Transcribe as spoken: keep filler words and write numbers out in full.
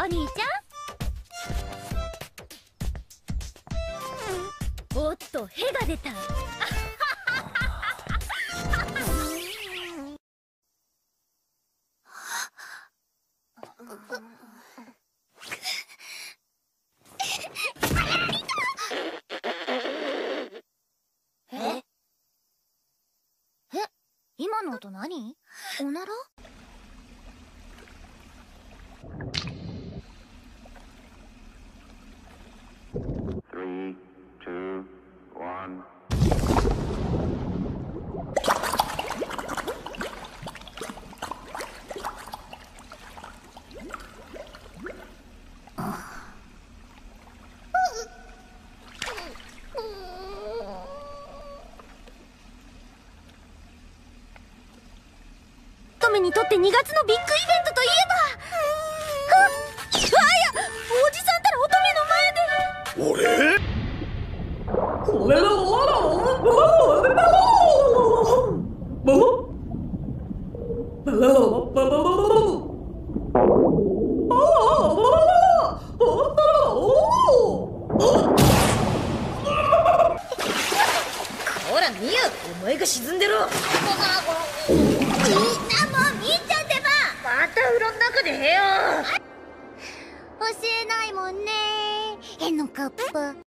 お兄ちゃん。おっと、へが出た。え？え？今の音何？おなら？ Three, two, one. トメにとってにがつのビッグイベントといえば、あっ、あや、おじさんたら乙女の前で。 俺？これだわらわほらミユ、お前が沈んでろ。みんなもうみーちゃんってば。また風呂の中でへよ。教えないもんね、へのカップ。